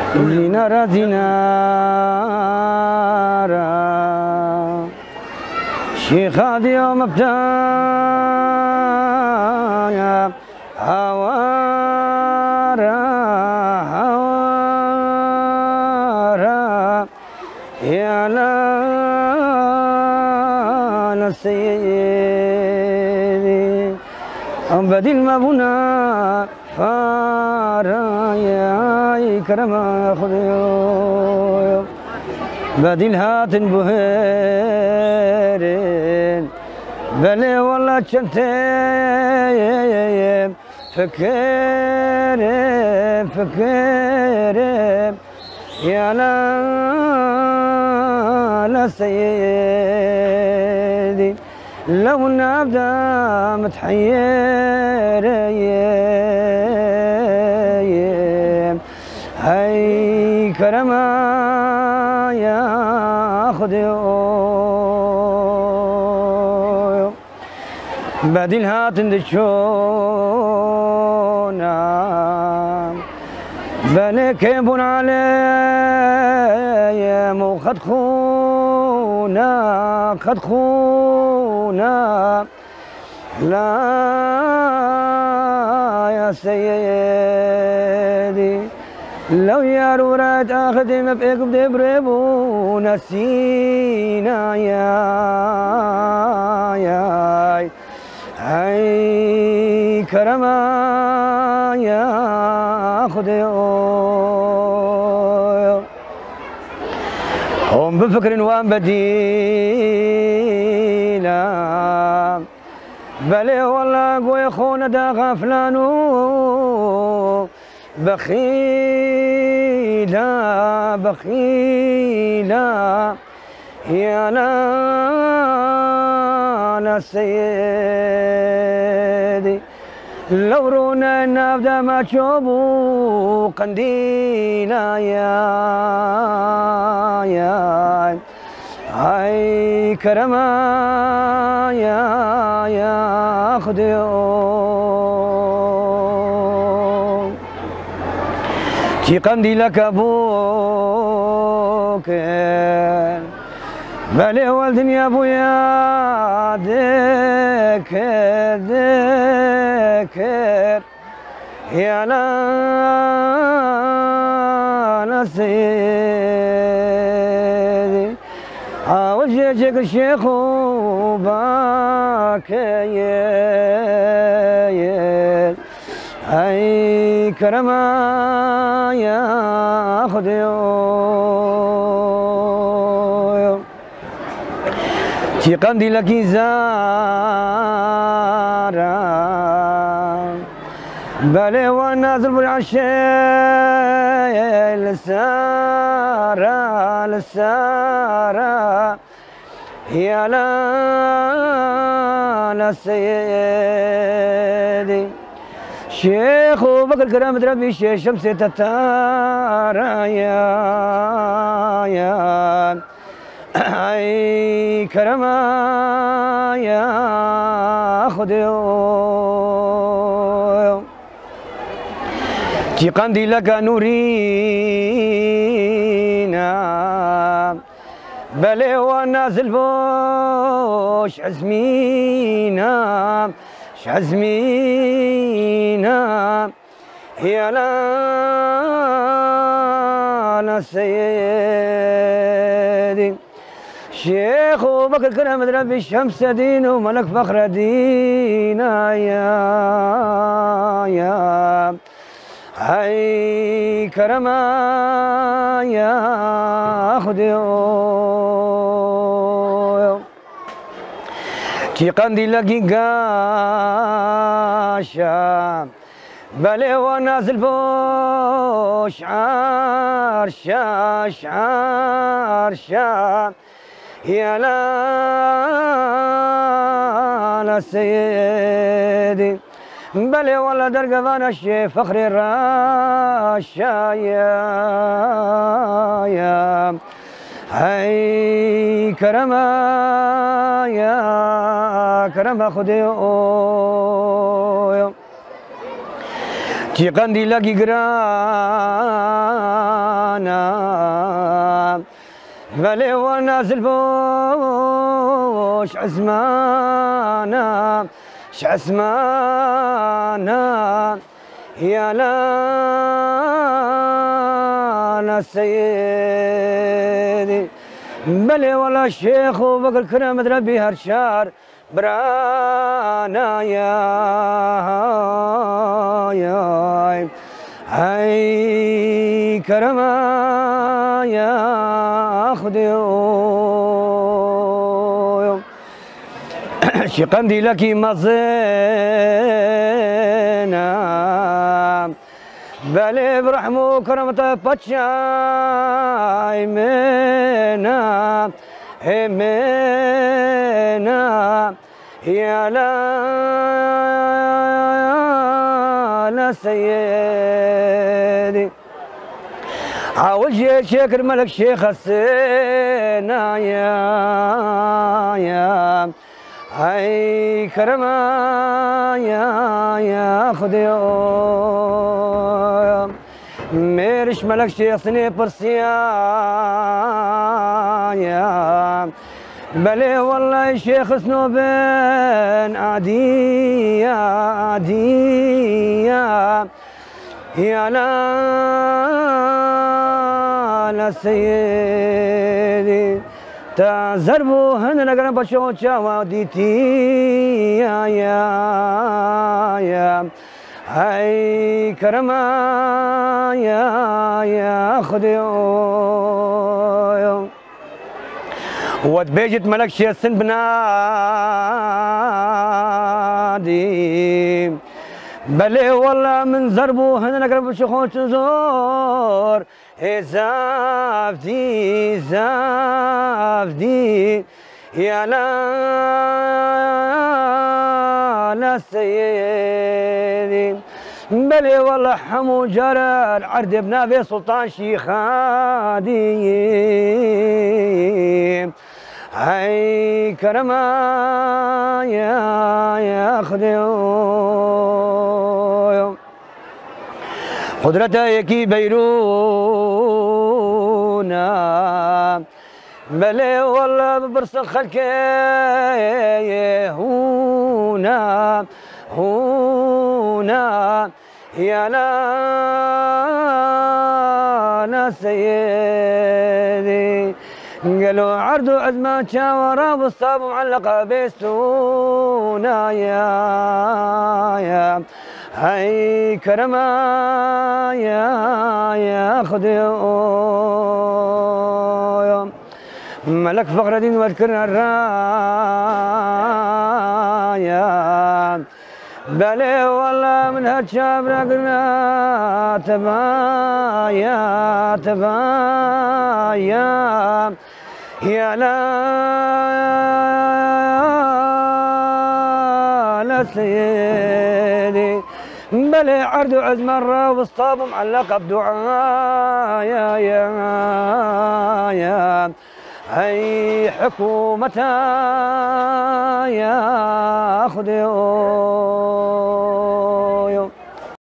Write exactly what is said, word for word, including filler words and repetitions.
دينارا دينارا شيخ هذا يوم ابتايا هوارا هوارا يا لا سيدي أبدي المبنى فارا يا كرم خذيو بدل هات بهيرين بلي والله شنتين فكر فكر يا لا لا سيدي لو نبدا متحير هاي كرما يا خذيو بدل هات ندشونا بلك يبون علي مو خد خونا خد خونا لا يا سيدي لو يا رورات اخدم بإيك بدبربو نسينا يا يا هاي كرما يا خذيو هم بفكر وان بديلا بلي والله قوي خونا دا غفلانو بخيلا بخيلا يا لا لا سيدي لو رونا نبدا ما تشوفوا قنديلا يا يا هاي كرما يا يا خذيو في قنديلك ابوك بلي والدني يا ابويا ذكر ذكر يا لا لا سيدي وجهك الشيخ وباكي هاي كرما يا خذيو في قنديلك زارا بلي والنازل بالعشاء لسارا لسارا يا لا لا سيدي شيخ بكر كرام دربي شيخ شمس تتارا يا يا اي كرما يا خذيو في قنديلك نورينا بلي والناس البوش عزمينا عزمينا يا لا لا سيدي شيخ بكر كرم دربي الشمس دين وملك فخر دينا يا يا هاي كرما يا خذيو في قنديلك قاشا بلي والناس الفوش عرشا عرشا يا لا لا سيدي بلي والله درقبان الشيخ فخري الراشا يا يا هاي كرما يا كرما خذيو في قنديلك قرا بلي والناس الفوش عزمانا شعسمانا يا لا سيدي بلي والله الشيخ وبقر كرم ربي هرشار برانا يا يا هاي كرما يا خديو شي قندي لك مزينا بلي برحمو كرمته باتشاي منا منا يا لا لا سيدي عاول جيت شكر ملك شيخ السينا يا يا هاي كرما يا يا خديو ميرش ملك شيخ سني برسيان يا بلي والله شيخ سنوبين عادي يا عادي يا يا لا لا سيدي تزربو هن نقرب بشوشا وديتي يا يا يا هاي كرما يا يا خديو ود بيجت ملك شي السن بنادي بلي والله من زربو هن نقرب شخوش زور هي زافدي زافدي يا لا لا سيدي بلي والله حمو جرى العرد بنافي سلطان شيخادي هاي كرما يا يا خديو قدرته يكي بيرونا بلي والله ببرسخ خلكي هونا هونا يا لا لا سيدي قالوا عرض عزمان شاورا والصاب معلقة بيستونا يا يا هاي كرما يا يا خديو ملك فخر الدين واذكرنا الرايا بلي والله من هالشاب رقنا تبايا تبايا يا لا لا سيدي بلي عرض عز مرة والصاب معلقة بدعاء يا يا يا هاي حكومتها يا خديو